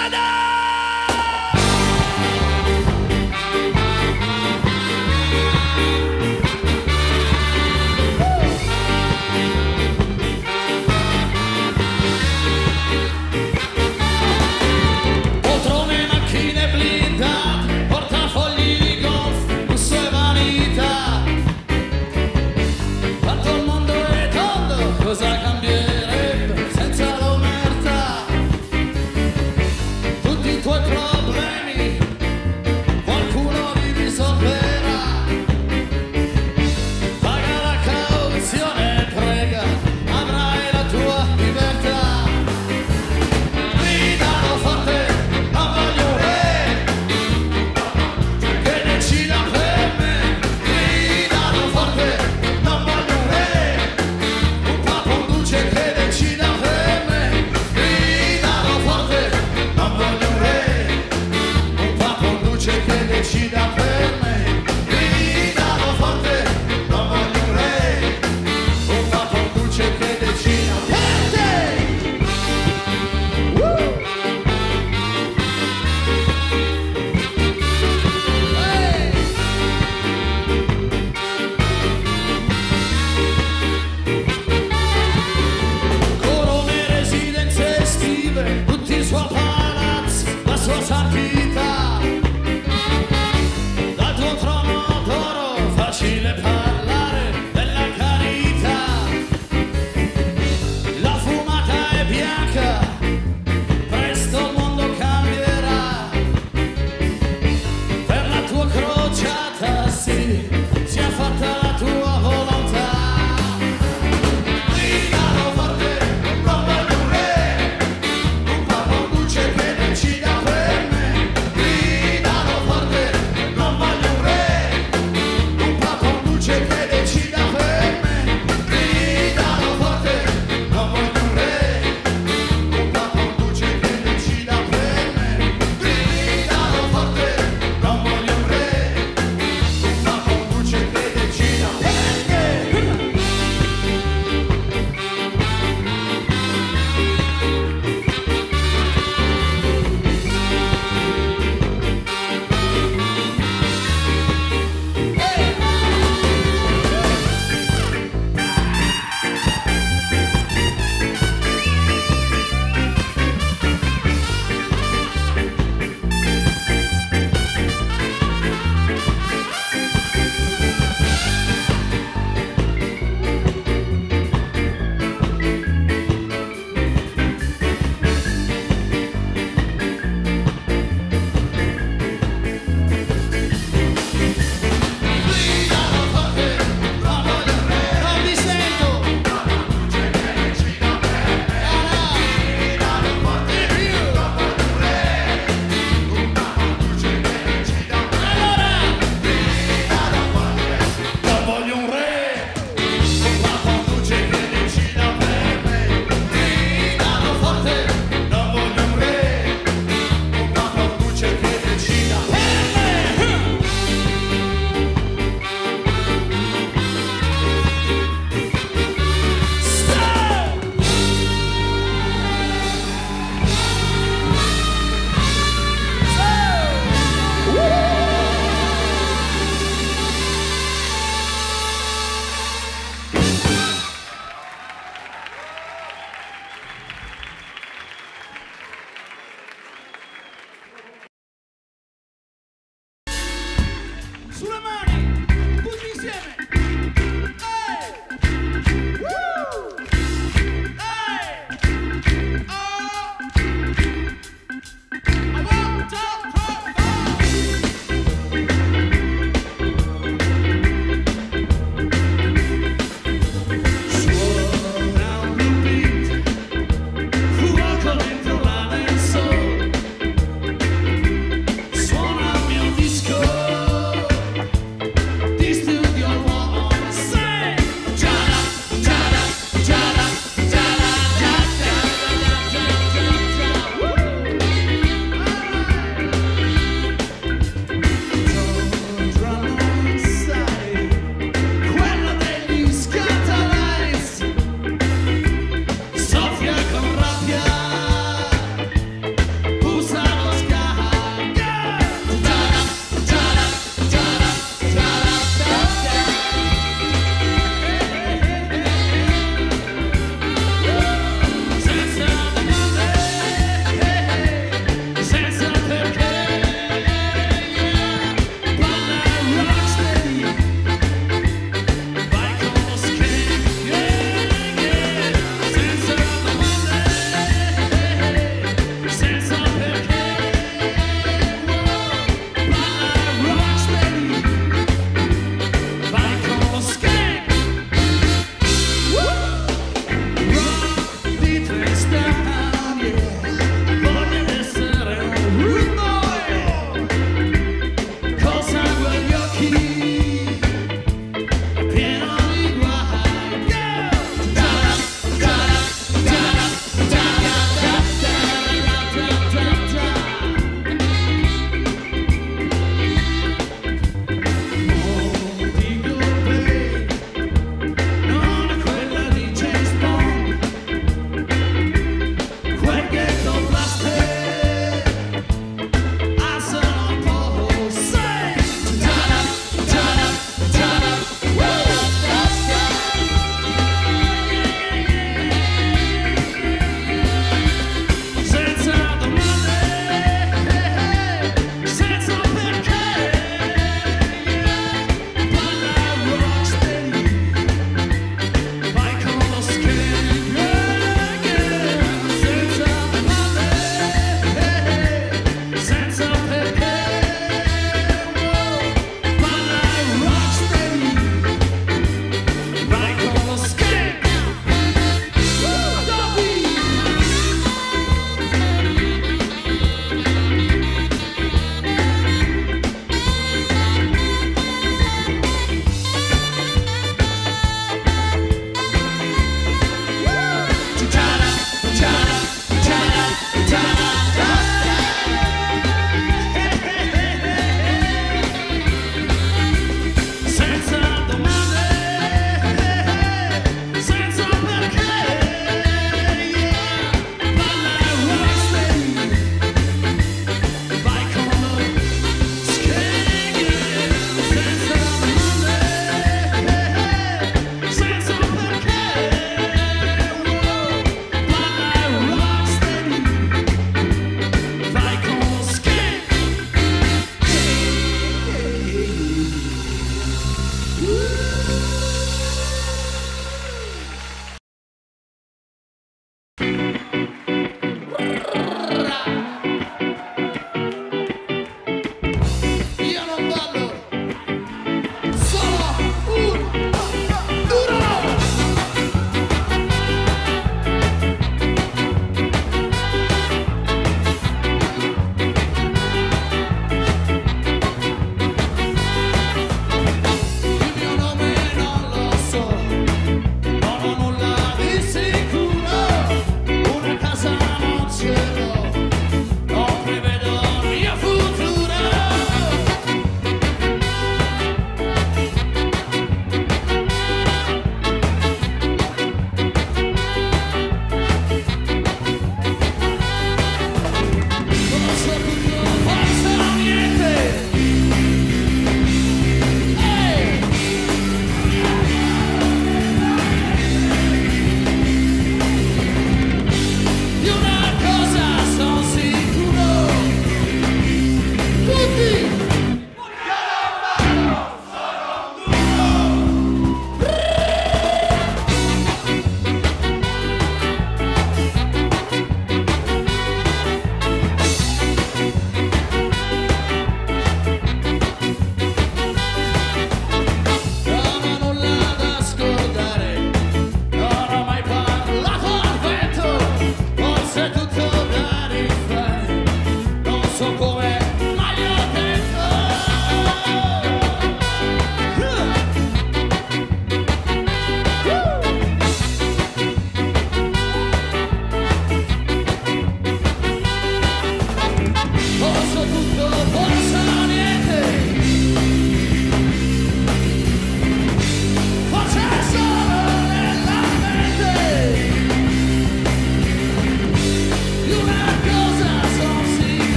Cosa cambierebbe senza l'omertà?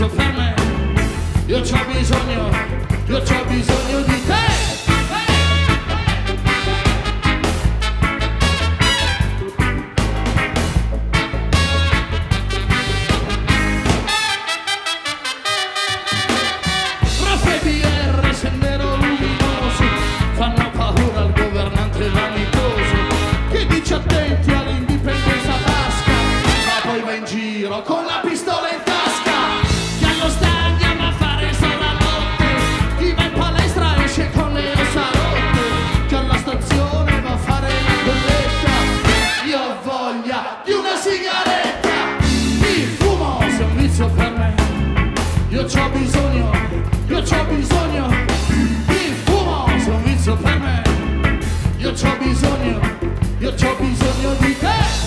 vizio per me. Io c'ho bisogno di te. Raffa e BR, sendero luminoso, fanno paura al governante vanitoso che dice attenti all'indipendenza tasca, ma poi va in giro con la pistola in tasca. Che allo stadio va a fare salanotte, chi va in palestra esce con le ossa rotte, che alla stazione va a fare la colletta. Io ho voglia di una sigaretta, il fumo se è un vizio per me. Io c'ho bisogno, il fumo se è un vizio per me. Io c'ho bisogno di te.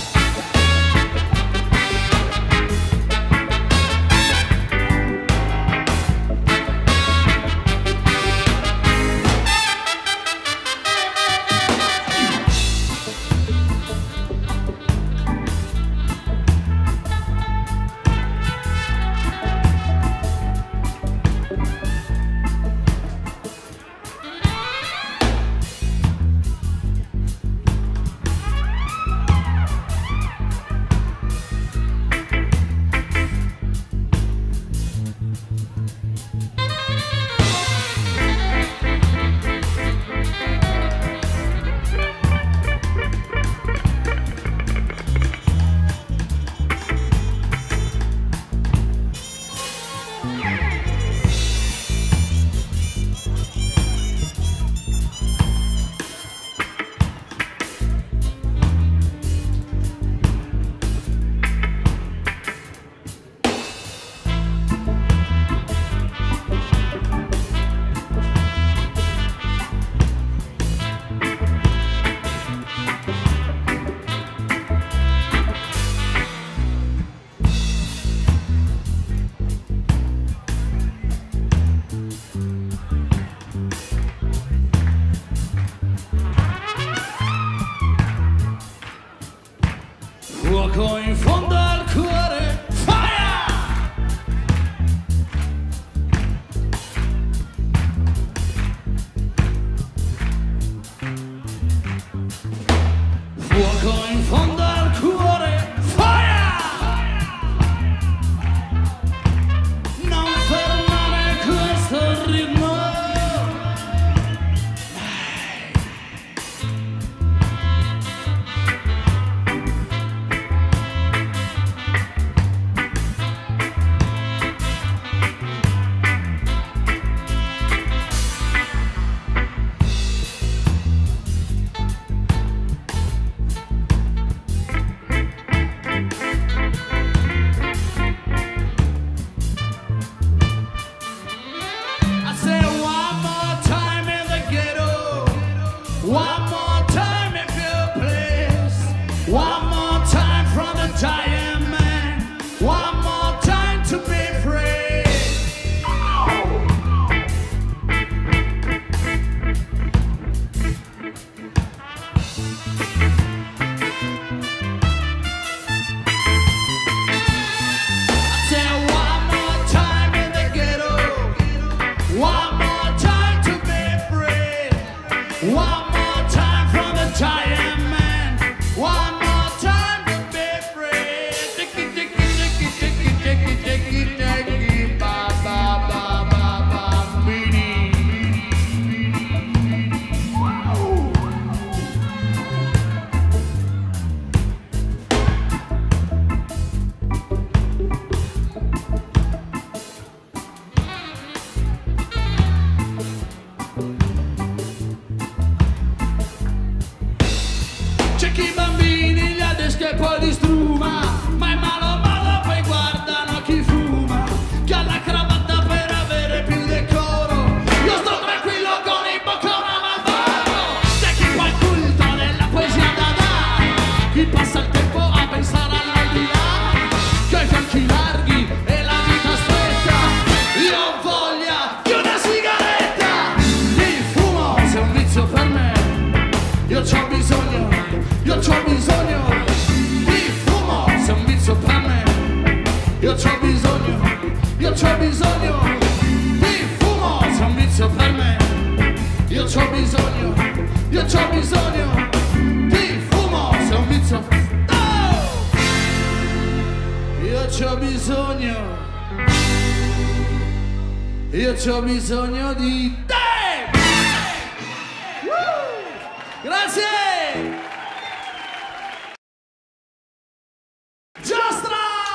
Fuoco in fondo al cuore, fire! Fuoco in fondo al cuore, fire! Non fermare questo ritmo. One more time if you please. One more time from the giant man. One more time to be free. I said one more time in the ghetto. One more time to be free. One giant man, one more time to be free. Ticky, ticky, ticky, ticky, ticky, ticky, ticky, ba, ba, ba, ba, ba, beanie. c'ho bisogno di fumo, se è un vizio. Oh! Io c'ho bisogno di te! Grazie! Giostra!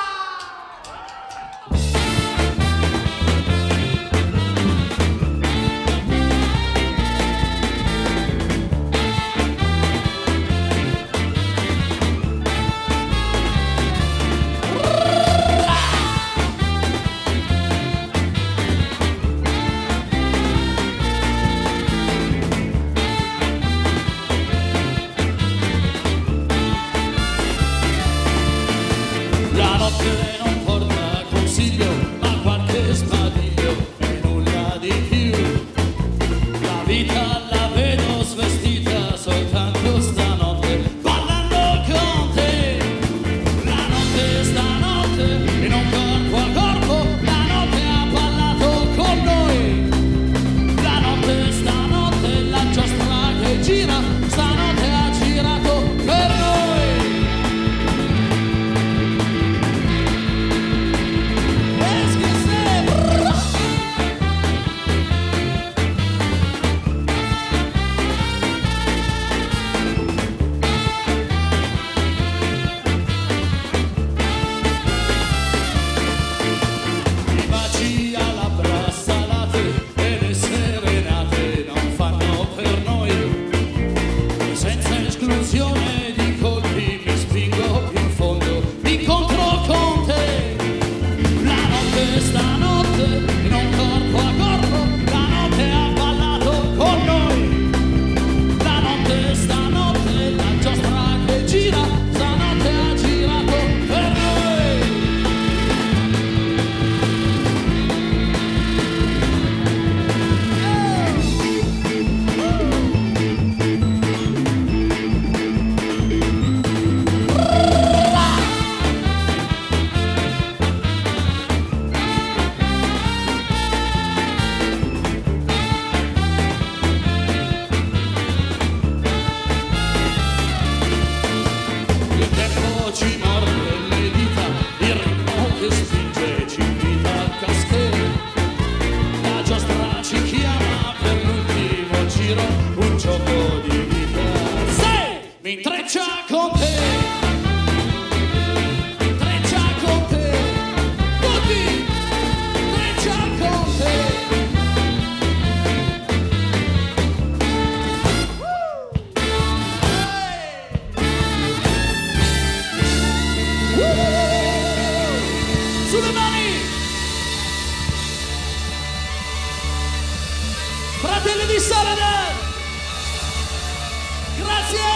La notte non porta consiglio, ma qualche sbadiglio e nulla di più. La vita la vedo svestita soltanto stanotte, ballando con te. La notte stanotte, in un corpo a corpo, la notte ha ballato con noi. La notte stanotte, la giostra che gira, stanotte ha girato per noi. I baci a labbra salate e le serenate non fanno per noi. Senza esclusione di colpi mi spingo più in fondo, mi incontro con te. La notte stanotte, in un corpo a corpo, la notte ha ballato con noi. La notte stanotte, la giostra che gira, stanotte ha girato per noi. Il tempo ci morde le dita, il ritmo che spinge ci invita a cascare. La giostra ci chiama per l'ultimo giro, un gioco di vita. Se mi intreccia con te, intreccia con te, tutti, intreccia con te. Sulle mani! Fratelli di Saladin! Grazie!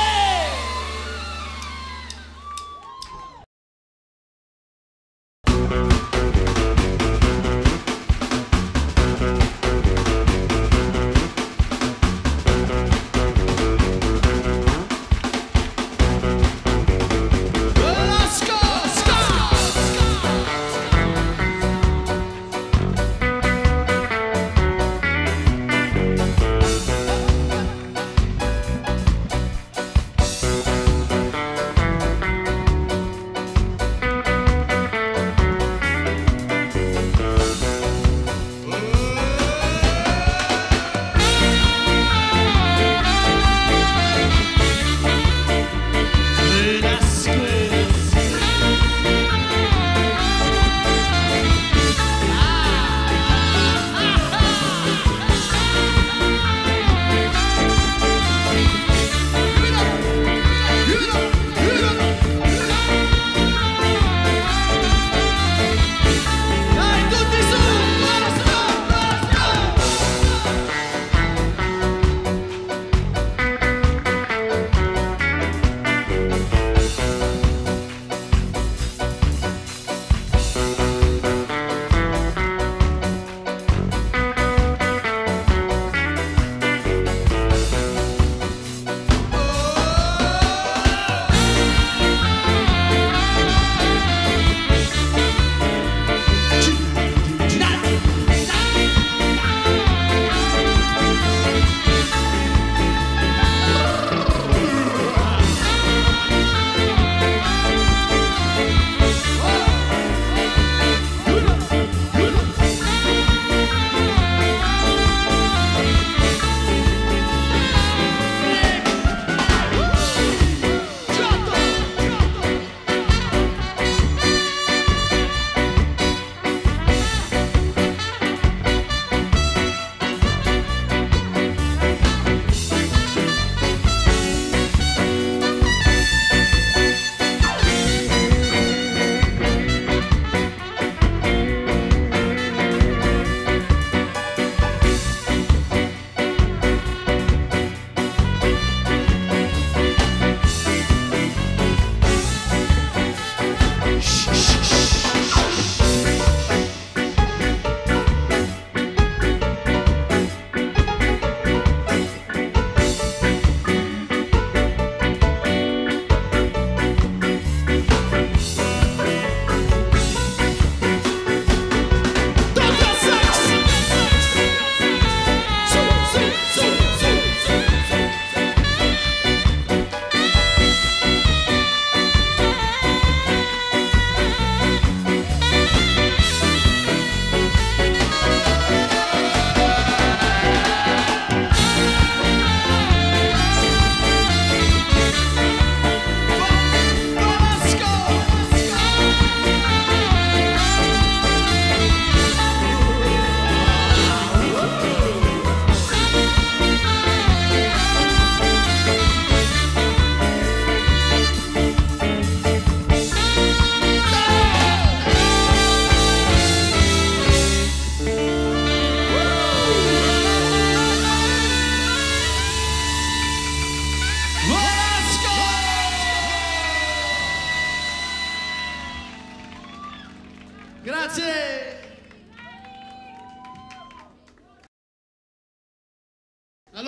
Let's go!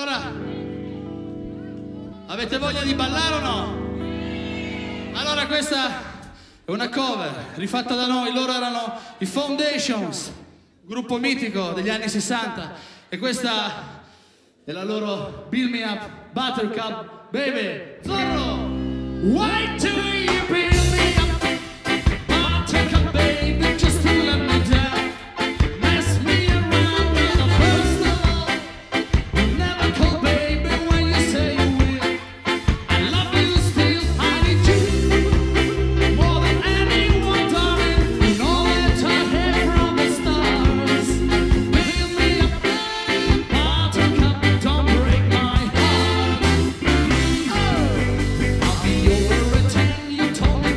Allora, avete voglia di ballare o no? Allora questa è una cover rifatta da noi, loro erano i Foundations, gruppo mitico degli anni 60, e questa è la loro Build Me Up, Buttercup, baby, Zorro! Why do you build me up, Buttercup, baby, just to let me down? Mess me around with the first of all. You never call, baby, when you say you will. I love you still, I need you more than anyone, darling. You know that I hate from the stars. Build me up, Buttercup, don't break my heart. I'll be over at 10, you told me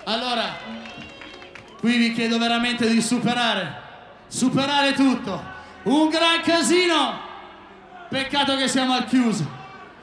Allora, qui vi chiedo veramente di superare tutto. Un gran casino, peccato che siamo al chiuso.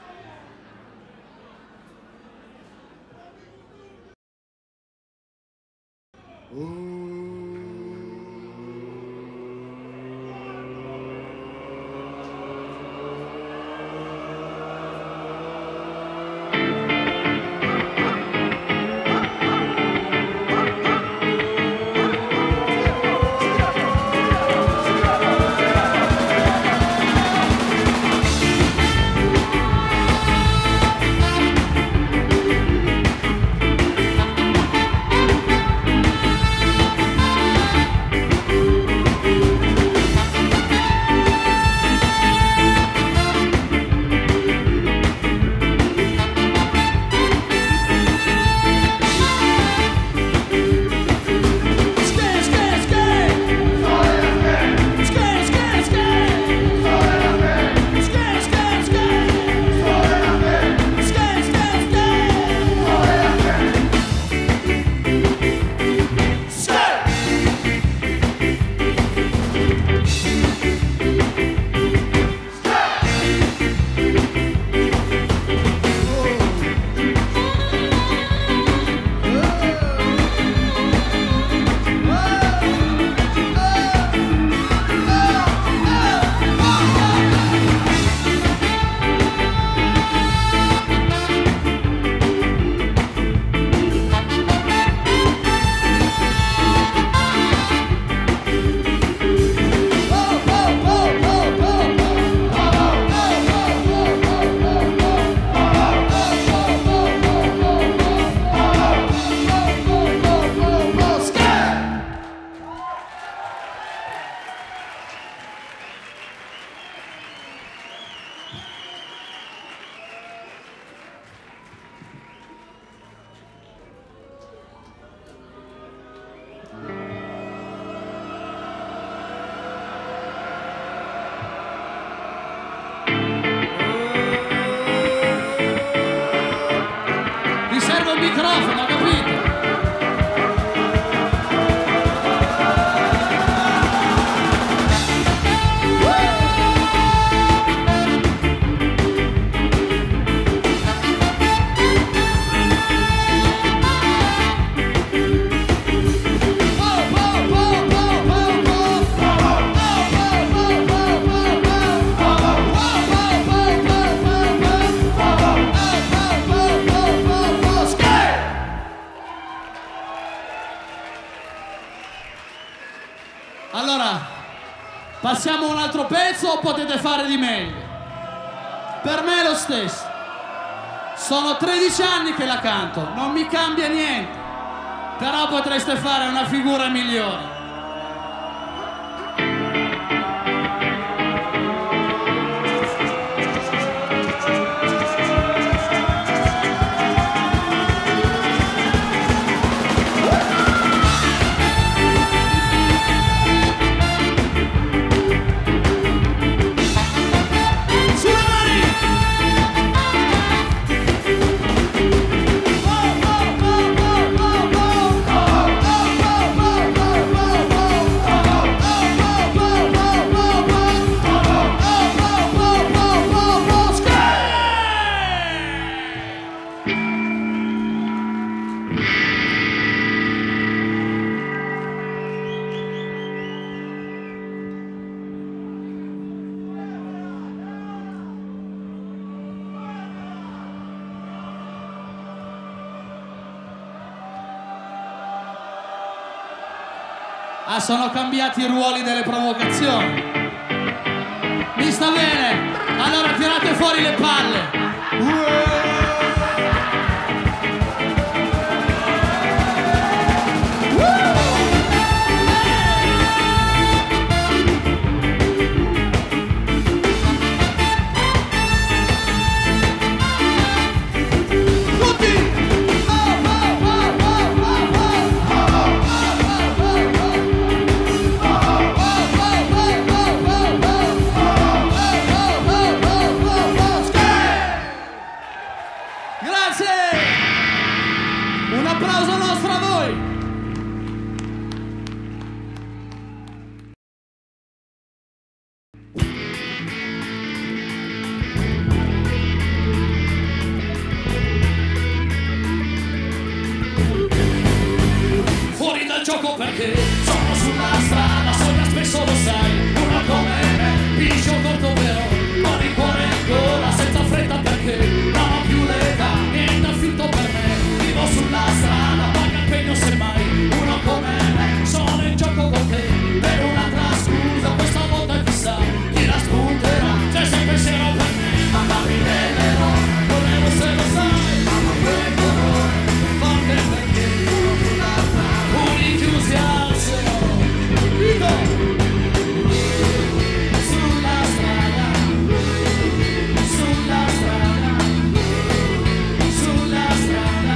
Microfono, capito? Allora, passiamo a un altro pezzo o potete fare di meglio? Per me è lo stesso. Sono 13 anni che la canto, non mi cambia niente. Però potreste fare una figura migliore. Ah, sono cambiati i ruoli delle provocazioni. Mi sta bene? Allora tirate fuori le palle. perché sono sulla strada, sogna spesso lo sai, uno come me, piccio corto però, con il cuore in gola, senza fretta perché non ho più l'età, niente affitto per me, vivo sulla strada, paga il pegno semmai, uno come me, sono in gioco con te, per un'altra scusa, questa volta chissà, chi la spunterà, c'è sempre pensiero per me, mandami delle ore, volevo se lo sai, amo quel colore, forte perché sono sulla strada, unichiusi al cielo, sulla strada, sulla strada, sulla strada,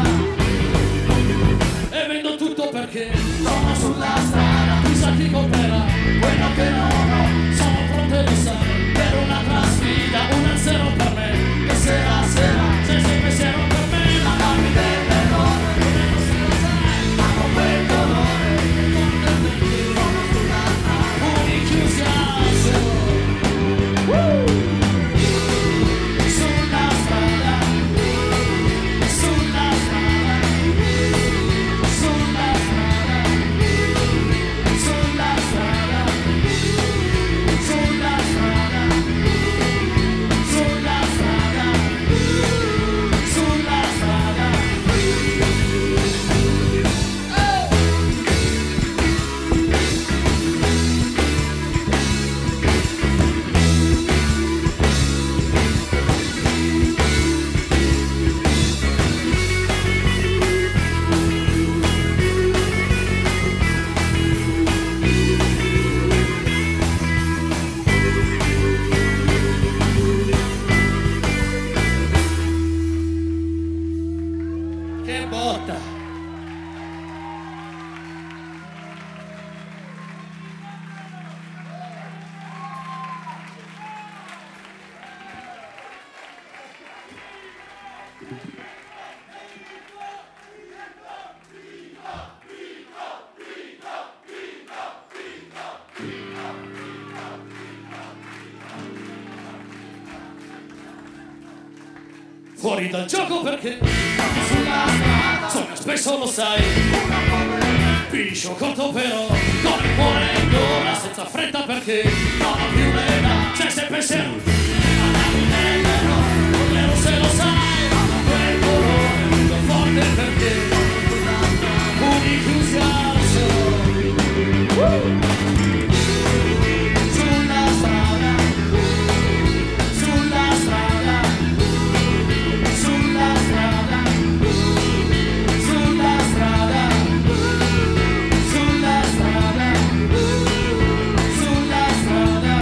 e vendo tutto perché sono sulla strada, chissà chi comprerà quello che non ho, sono pronto e lo sai, per un'altra sfida, 1-0 per me, che sera sera, c'è sempre siero per me, mandami delle ore, se lo sai, amo quel colore, sono sulla strada, unichiusi al cielo, sulla strada, sulla strada, sulla strada, sulla strada, sulla strada, sulla strada, sulla strada. Che botta! Fuori dal gioco perché sulla strada, sogno spesso lo sai, piscio corto però, con il cuore in gola, senza fretta perché non ho più l'età, c'è sempre pensiero, mandami delle ore, volevo se lo sai, amo quel colore, tutto forte perché unichiusi al cielo, sulla strada, sulla strada, sulla strada, sulla strada, sulla strada, sulla strada,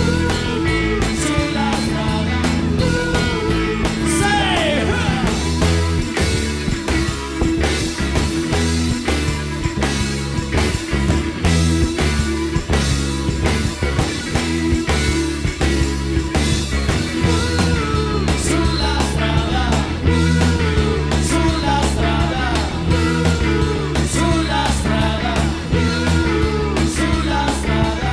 sulla strada, sei! Sulla strada, sulla strada, sulla strada, sulla strada.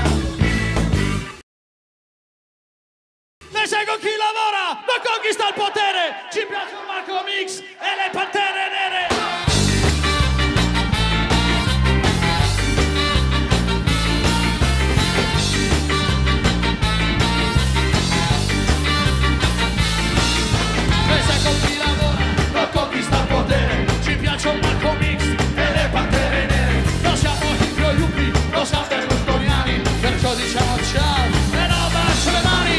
Ne sai con chi lavora, non conquista il potere, ci piace un Marco Mix e le Pantere Nere. Ne sai con chi lavora, non conquista il potere, ci piace un Marco Mix e le Pantere Nere. Non siamo hippie o yuppie, non siamo berlusconiani, perciò diciamo ciao e no bacio le mani.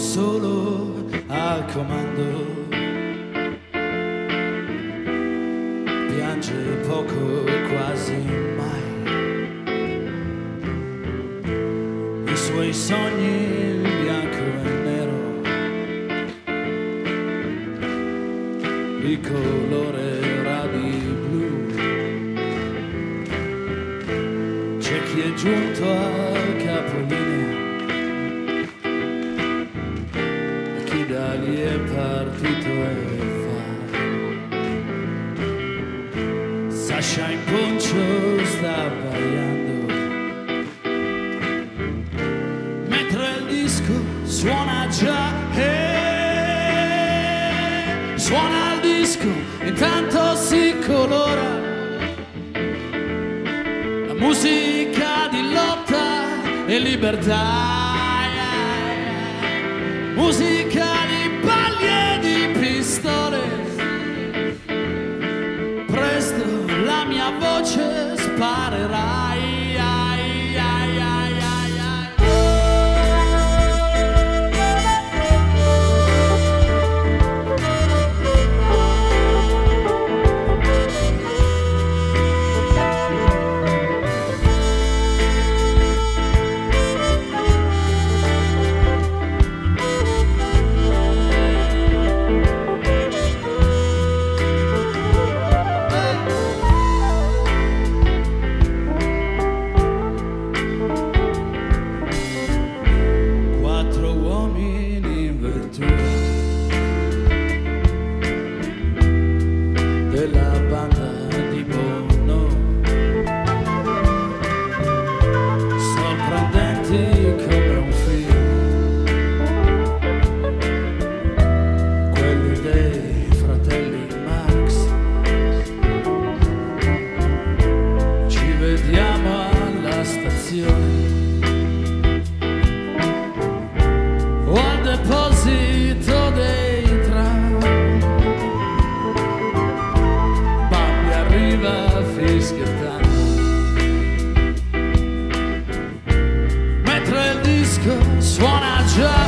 solo al comando, piange poco, quasi mai, i suoi sogni in bianco e nero, di colore radi blu. C'è chi è giunto al capolinea e chi da lì è partito e va. Sasha in poncio sta abbaiando mentre il disco suona già. Suona il disco, intanto si colora la musica di lotta e libertà, musica di paglie e di pistole. Presto la mia voce sparerà. Della banda di Bono, sorprendenti come un film, quelli dei fratelli Marx. Ci vediamo alla stazione o al deposito dei tram. Fischiettando mentre il disco suona già.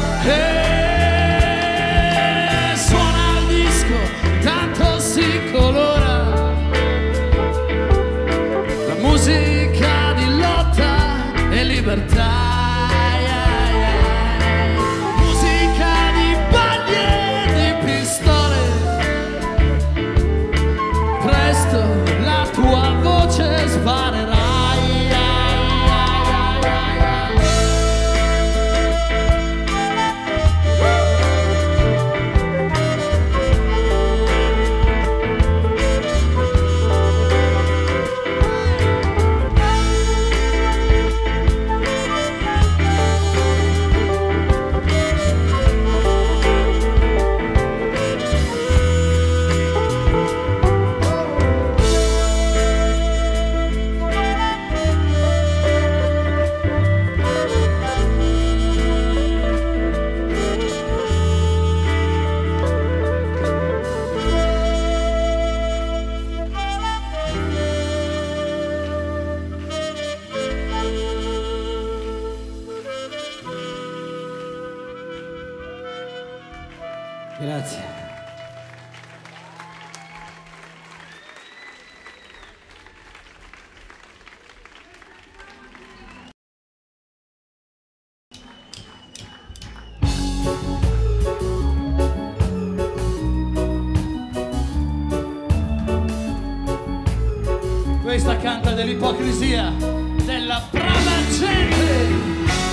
Suona il disco, tanto si colora la musica di lotta e libertà, musica di paglie e di pistole. Presto la tua voce sparerà. Grazie. Questa canta dell'ipocrisia della brava gente.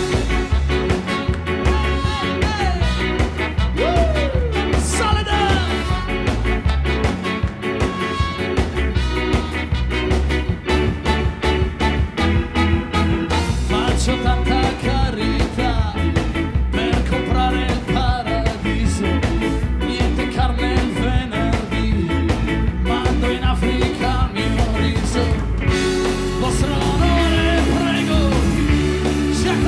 Faccio tanta carità per comprare il paradiso, niente carne il venerdì, mando in Africa il mio riso. Vostro onore prego,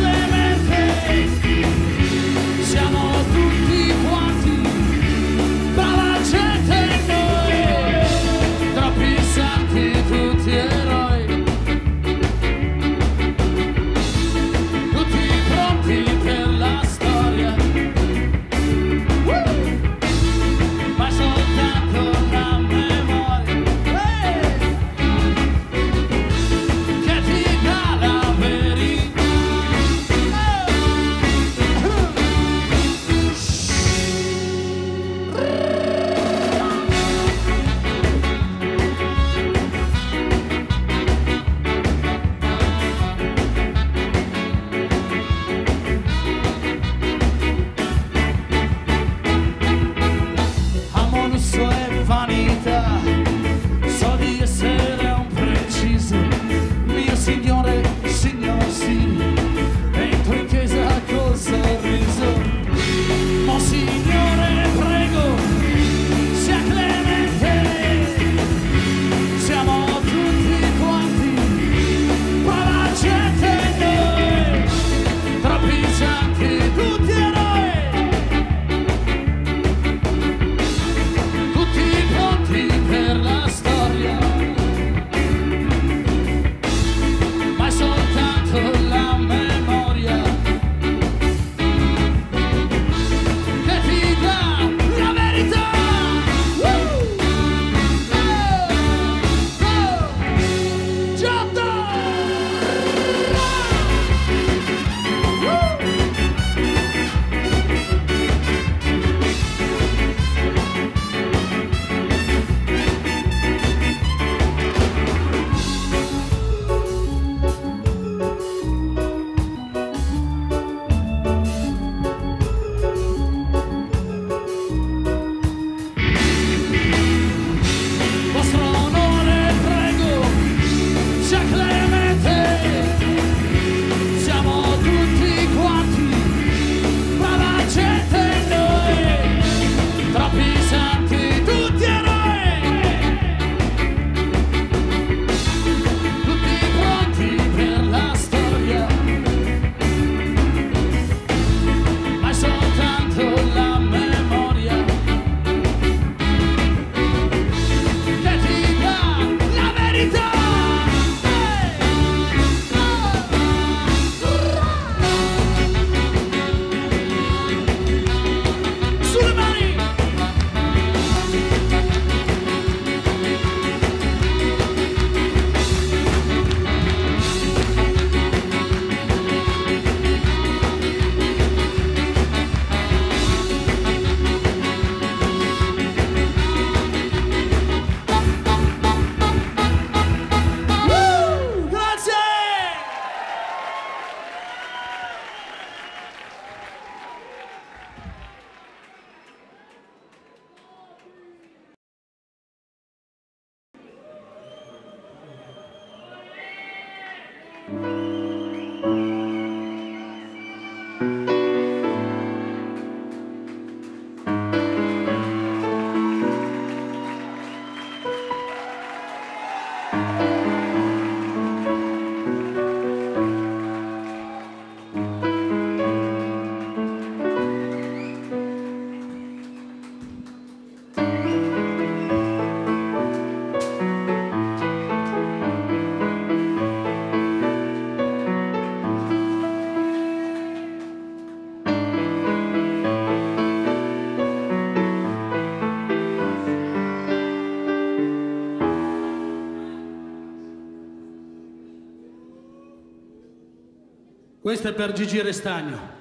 Questo è per Gigi Restagno.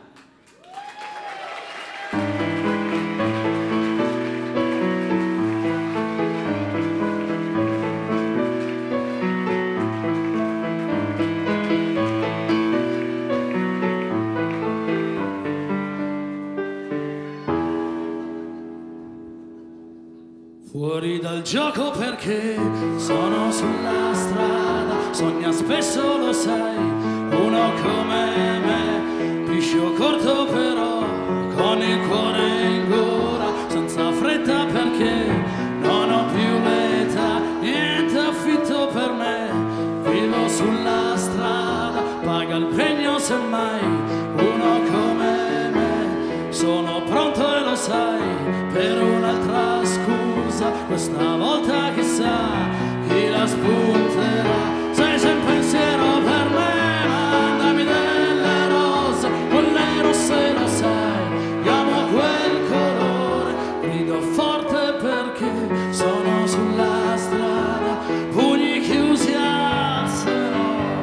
Fuori dal gioco perché sono sulla strada, sogna spesso lo sai, uno come me, piscio corto però, con il cuore in gola, senza fretta perché non ho più l'età, niente affitto per me, vivo sulla strada, paga il pegno semmai, uno come me, sono pronto e lo sai, per un'altra scusa, questa volta chissà chi la spunterà. Sei sempre in pensiero per me, mandami delle rose, quelle rosse lo sai, amo quel colore, grido forte perché sono sulla strada, pugni chiusi alzerò.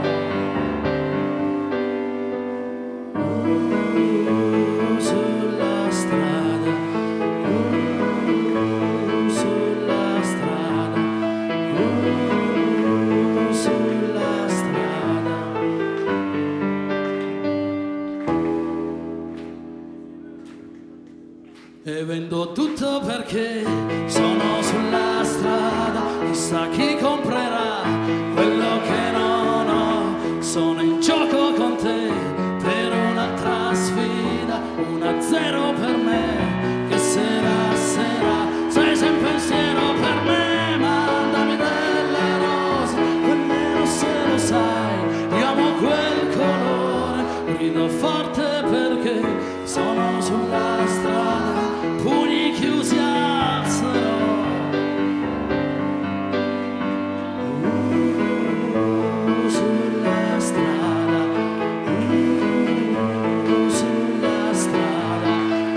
Sulla strada, sulla strada, sulla strada. E vendo tutto perché sono sulla strada, chissà chi comprerà quello che non ho, sono in gioco con te per un'altra sfida, 1-0 per me, che sera sera, sei sempre in pensiero per me, mandami delle rose, quelle rosse lo sai, io amo quel colore, grido forte perché sono sulla strada, pugni chiusi alzerò. Sulla strada, sulla strada,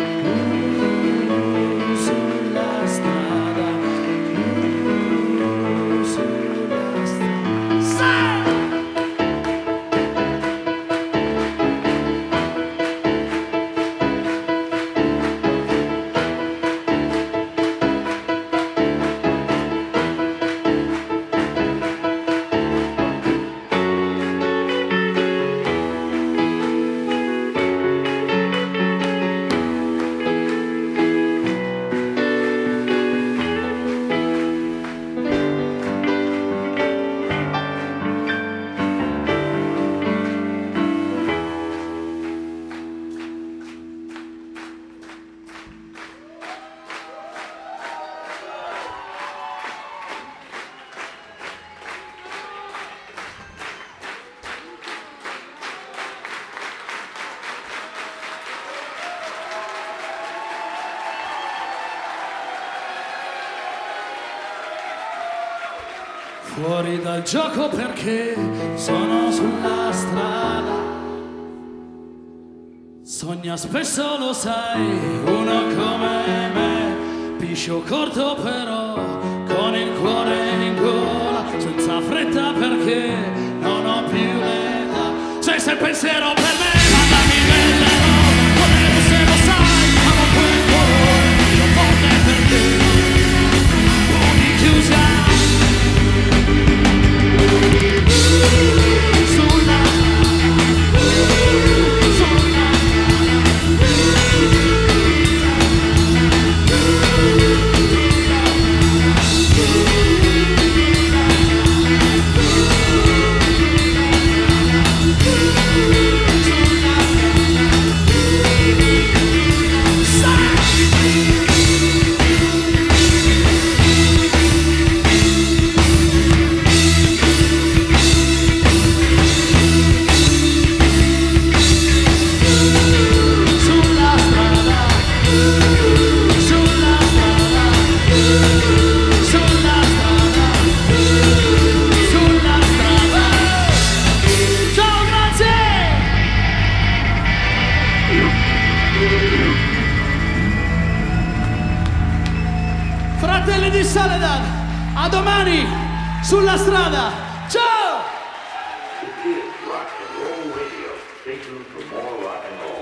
sulla strada, sulla strada. Fuori dal gioco perché sono sulla strada, sogna spesso lo sai, uno come me, piscio corto però, con il cuore in gola, senza fretta perché non ho più l'età, sei sempre pensiero per me, mandami delle rose, quelle se lo sai, amo quel colore, io forte perché, pugni chiusi Fratelli di Soledad, a domani sulla strada, ciao! Rock and Roll Radio. Stay tuned for more rock and roll.